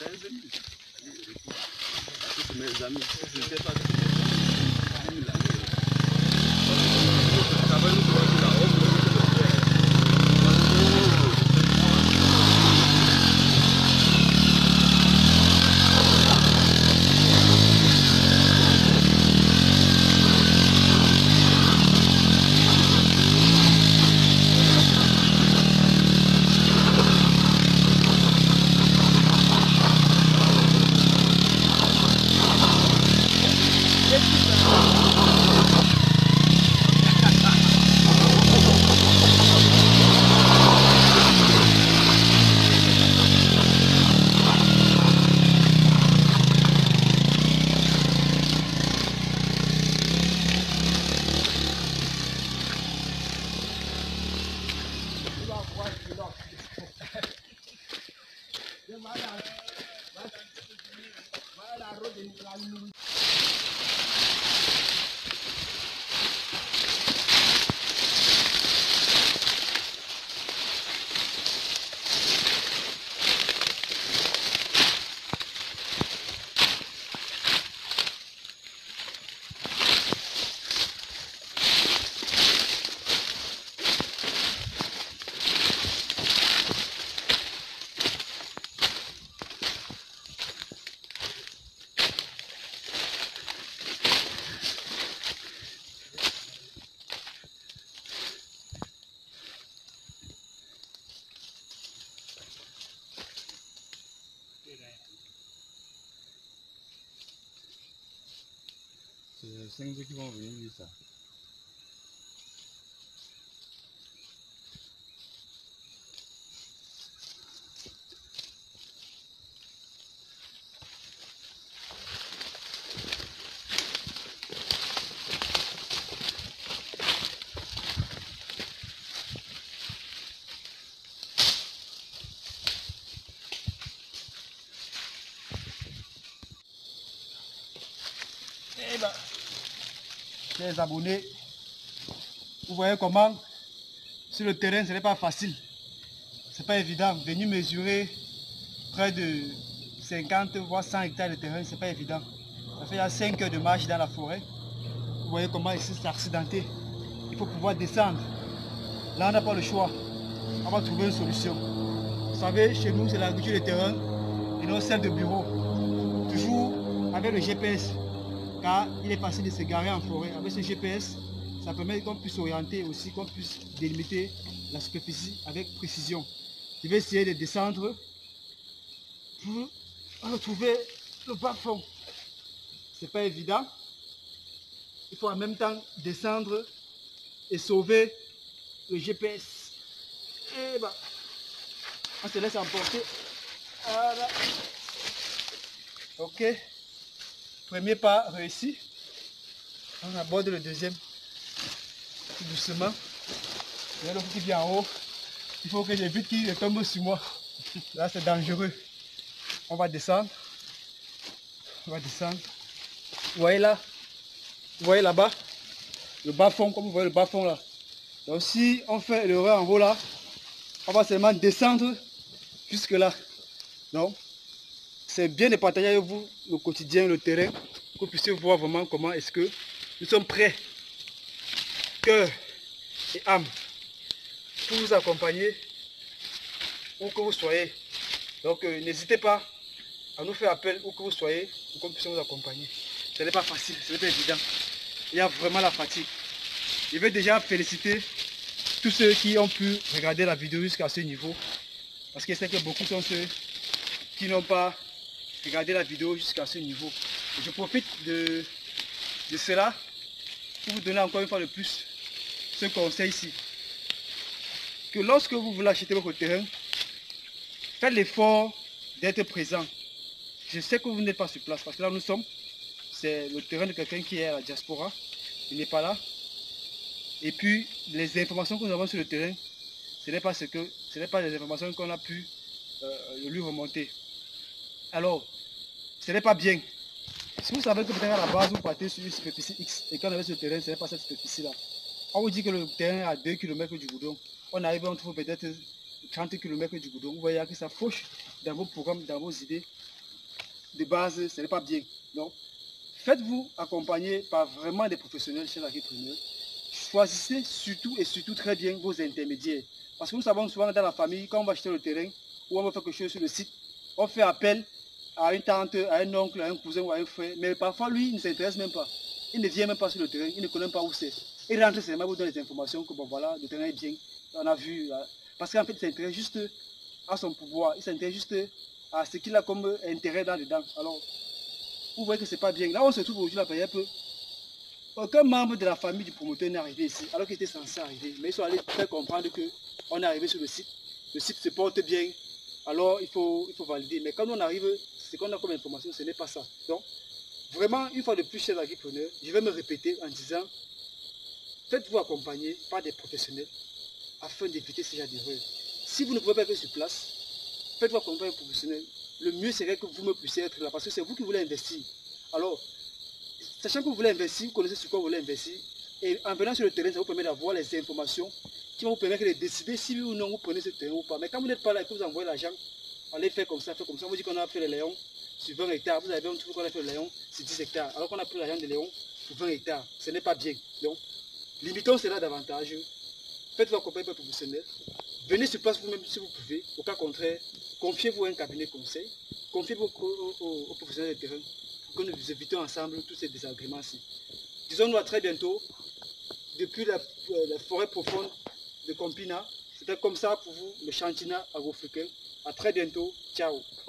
Mes amis, je ne sais pas. C'est 5 qui vont venir dire ça. Eh ben, chers abonnés, vous voyez comment sur le terrain ce n'est pas facile, c'est pas évident. Venir mesurer près de 50 voire 100 hectares de terrain, c'est pas évident. Ça fait 5 heures de marche dans la forêt. Vous voyez comment ici c'est accidenté. Il faut pouvoir descendre. Là on n'a pas le choix. On va trouver une solution. Vous savez, chez nous c'est l'agriculture de terrain et non celle de bureau. Toujours avec le GPS. Car il est facile de se garer en forêt. Avec ce GPS, ça permet qu'on puisse orienter aussi, qu'on puisse délimiter la superficie avec précision. Je vais essayer de descendre pour retrouver le bas fond. C'est pas évident. Il faut en même temps descendre et sauver le GPS. Et bah, on se laisse emporter. Voilà. Ok. Premier pas réussi. On aborde le deuxième. Tout doucement. Il y a l'autre qui vient en haut. Il faut que j'évite qu'il tombe sur moi. Là c'est dangereux. On va descendre. On va descendre. Vous voyez là? Vous voyez là-bas? Le bas fond, comme vous voyez le bas fond là. Donc si on fait l'erreur en haut là, on va seulement descendre jusque là. Donc c'est bien de partager avec vous le quotidien, le terrain, que vous puissiez voir vraiment comment est-ce que nous sommes prêts, cœur et âme, pour vous accompagner où que vous soyez. Donc n'hésitez pas à nous faire appel où que vous soyez, pour qu'on puisse vous accompagner. Ce n'est pas facile, ce n'est pas évident. Il y a vraiment la fatigue. Je vais déjà féliciter tous ceux qui ont pu regarder la vidéo jusqu'à ce niveau, parce que je sais que beaucoup sont ceux qui n'ont pas regardé la vidéo jusqu'à ce niveau. Et je profite de cela pour vous donner encore une fois de plus ce conseil ici. Que lorsque vous voulez acheter votre terrain, faites l'effort d'être présent. Je sais que vous n'êtes pas sur place, parce que là nous sommes, c'est le terrain de quelqu'un qui est à la diaspora, il n'est pas là. Et puis les informations que nous avons sur le terrain, ce n'est pas les informations qu'on a pu lui remonter. Alors, ce n'est pas bien. Si vous savez que peut-être à la base vous partez sur une superficie X et quand on est sur le terrain, ce n'est pas cette superficie-là. On vous dit que le terrain est à 2 km du goudron. On arrive, on trouve peut-être 30 km du goudron. Vous voyez que ça fauche dans vos programmes, dans vos idées. de base, ce n'est pas bien. Donc, faites-vous accompagner par vraiment des professionnels chez l'agri-preneur. Choisissez surtout et surtout très bien vos intermédiaires. Parce que nous savons souvent dans la famille, quand on va acheter le terrain ou on va faire quelque chose sur le site, on fait appel à une tante, à un oncle, à un cousin ou à un frère. Mais parfois, lui, il ne s'intéresse même pas. Il ne vient même pas sur le terrain, il ne connaît même pas où c'est. Il rentre seulement, vous donne les informations que bon voilà, le terrain est bien, on a vu. Parce qu'en fait, il s'intéresse juste à son pouvoir, il s'intéresse juste à ce qu'il a comme intérêt là-dedans. Alors, vous voyez que c'est pas bien. Là, on se trouve aujourd'hui, la période peu. Aucun membre de la famille du promoteur n'est arrivé ici, alors qu'il était censé arriver. Mais ils sont allés faire comprendre qu'on est arrivé sur le site se porte bien, alors il faut valider. Mais quand on arrive, ce qu'on a comme information, ce n'est pas ça. Donc, vraiment, une fois de plus, chers agripreneurs, je vais me répéter en disant, faites-vous accompagner par des professionnels afin d'éviter ce genre d'erreurs. Si vous ne pouvez pas être sur place, faites-vous accompagner par des professionnels. Le mieux serait que vous me puissiez être là, parce que c'est vous qui voulez investir. Alors, sachant que vous voulez investir, vous connaissez sur quoi vous voulez investir, et en venant sur le terrain, ça vous permet d'avoir les informations qui vont vous permettre de décider si oui ou non vous prenez ce terrain ou pas. Mais quand vous n'êtes pas là et que vous envoyez l'argent, allez faire comme ça, on vous dit qu'on a fait le Léon sur 20 hectares, vous avez trouvé qu'on a fait le Léon sur 10 hectares, alors qu'on a pris l'argent de Léon pour 20 hectares. Ce n'est pas bien. Donc, limitons cela davantage. Faites-vous accompagner par un professionnel. Venez sur place vous-même si vous pouvez. Au cas contraire, confiez-vous à un cabinet conseil. Confiez-vous aux professionnels de terrain pour que nous évitons ensemble tous ces désagréments-ci. Disons-nous à très bientôt depuis la forêt profonde de Compina. C'était comme ça pour vous, le Chantina agro-africain. À très bientôt. Ciao.